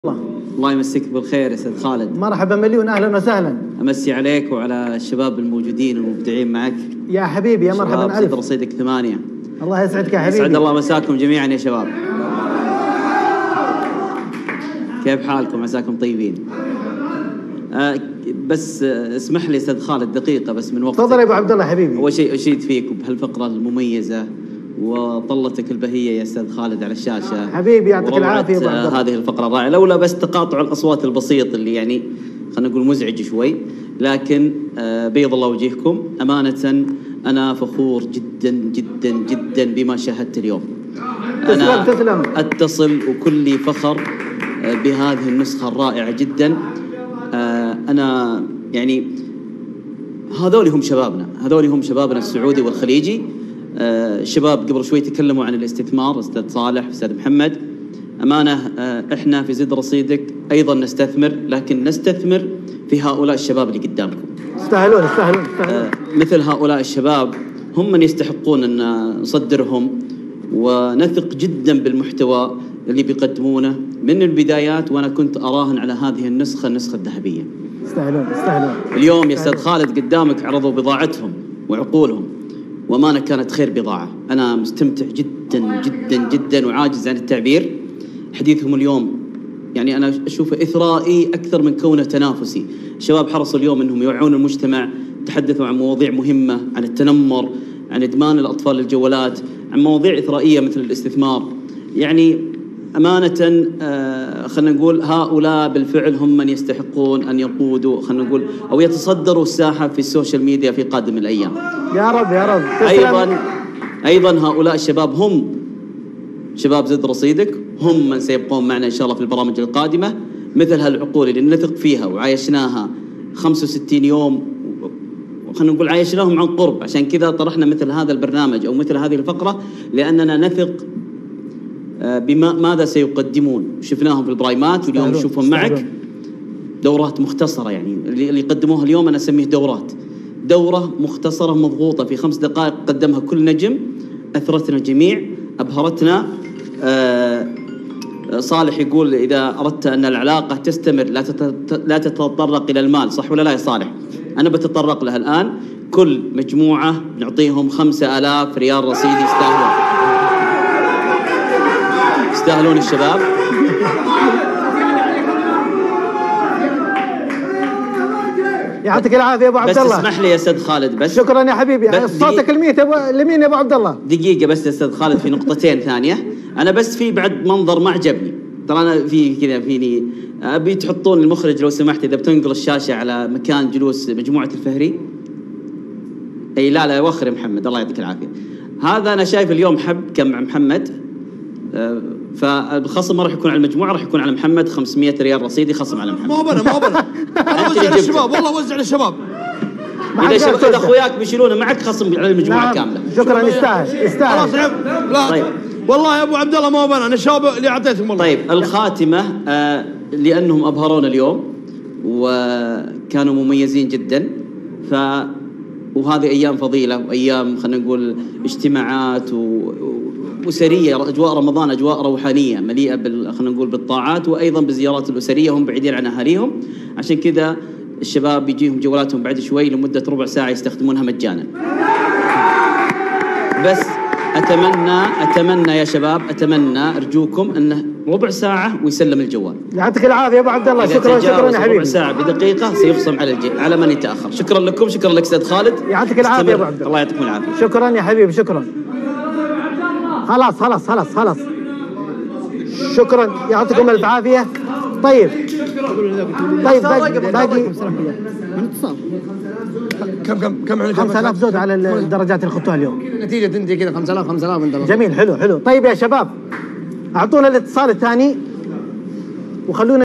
الله يمسيك بالخير يا استاذ خالد. مرحبا مليون، اهلا وسهلا. امسي عليك وعلى الشباب الموجودين المبدعين معك يا حبيبي، يا مرحبا الف. شباب رصيدك 8. الله يسعدك يا حبيبي. يسعد الله مساكم جميعا يا شباب. كيف حالكم؟ عساكم طيبين. بس اسمح لي استاذ خالد دقيقة بس من وقتك. تفضل يا ابو عبد الله حبيبي. اول شيء اشيد فيك بهالفقرة المميزة وطلتك البهية يا استاذ خالد على الشاشة. حبيبي يعطيك العافية يا ابو عبد الله. هذه الفقرة رائعة، لولا بس تقاطع الأصوات البسيط اللي يعني خلينا نقول مزعج شوي، لكن بيض الله وجهكم. أمانة أنا فخور جدا جدا جدا بما شاهدت اليوم. تسلم. أتصل وكلي فخر بهذه النسخة الرائعة جدا. أنا يعني هذول هم شبابنا السعودي والخليجي. الشباب قبل شوي تكلموا عن الاستثمار، استاذ صالح استاذ محمد. امانه احنا في زد رصيدك ايضا نستثمر، لكن نستثمر في هؤلاء الشباب اللي قدامكم. يستاهلون. مثل هؤلاء الشباب هم من يستحقون ان نصدرهم، ونثق جدا بالمحتوى اللي بيقدمونه من البدايات، وانا كنت اراهن على هذه النسخه الذهبيه. يستاهلون. اليوم يا استاذ خالد قدامك عرضوا بضاعتهم وعقولهم، وأمانة كانت خير بضاعة. أنا مستمتع جدا جدا جدا وعاجز عن التعبير. حديثهم اليوم يعني أنا أشوفه إثرائي أكثر من كونه تنافسي. الشباب حرصوا اليوم أنهم يوعون المجتمع، تحدثوا عن مواضيع مهمة، عن التنمر، عن إدمان الأطفال للجوالات، عن مواضيع إثرائية مثل الاستثمار. يعني أمانة خلينا نقول هؤلاء بالفعل هم من يستحقون أن يقودوا خلينا نقول أو يتصدروا الساحة في السوشيال ميديا في قادم الأيام. يا رب يا رب. أيضا هؤلاء الشباب هم شباب زد رصيدك، هم من سيبقون معنا إن شاء الله في البرامج القادمة. مثل هالعقول اللي نثق فيها وعايشناها 65 يوم، وخلينا نقول عايشناهم عن قرب، عشان كذا طرحنا مثل هذا البرنامج أو مثل هذه الفقرة، لأننا نثق ماذا سيقدمون. شفناهم في البرايمات واليوم نشوفهم معك. دورات مختصرة، يعني اللي قدموها اليوم أنا أسميه دورة مختصرة مضغوطة في 5 دقائق قدمها كل نجم، أثرتنا الجميع، أبهرتنا. صالح يقول إذا أردت أن العلاقة تستمر لا تتطرق إلى المال، صح ولا لا يا صالح؟ أنا بتطرق لها الآن. كل مجموعة نعطيهم 5000 ريال رصيدي. يستاهلون الشباب. يعطيك العافيه يا ابو عبد الله. بس اسمح لي يا استاذ خالد بس. شكرا يا حبيبي. صوتك لمين يا ابو عبد الله؟ دقيقه بس يا استاذ خالد، في نقطتين ثانيه. انا بس في بعد منظر ما عجبني، ترى انا في كذا فيني ابي تحطون المخرج لو سمحت اذا بتنقل الشاشه على مكان جلوس مجموعه الفهري. اي لا وخر يا محمد، الله يعطيك العافيه. هذا انا شايف اليوم حب كم محمد، فالخصم ما راح يكون على المجموعه، راح يكون على محمد. 500 ريال رصيدي خصم على محمد. ما بنا انا وزع على الشباب، والله وزع على الشباب. اذا اخوياك بيشيلونه معك خصم على المجموعه كامله. شكرا. يستاهل. خلاص لا طيب. والله يا ابو عبد الله ما بنا، انا الشباب اللي اعطيتهم والله. طيب الخاتمه لانهم ابهرونا اليوم وكانوا مميزين جدا، وهذه ايام فضيله وايام خلينا نقول اجتماعات أسرية. أجواء رمضان أجواء روحانية مليئة خلينا نقول بالطاعات، وأيضا بالزيارات الأسرية، هم بعيدين عن أهاليهم. عشان كذا الشباب بيجيهم جوالاتهم بعد شوي لمدة ربع ساعة يستخدمونها مجانا. بس أتمنى يا شباب، أرجوكم أنه ربع ساعة ويسلم الجوال. يعطيك العافية يا أبو عبد الله. شكرا يا حبيبي. ربع ساعة بدقيقة سيخصم على من يتأخر. شكرا لكم، شكرا لك أستاذ خالد. يعطيك العافية يا أبو عبد الله. الله يعطيكم العافية. شكرا يا حبيبي. شكرا. خلاص. شكرا، يعطيكم الف عافيه. طيب باقي كم 5000 زود على الدرجات اللي خدتوها اليوم. نتيجه انت كذا 5000 انت. جميل، حلو. طيب يا شباب اعطونا الاتصال الثاني وخلونا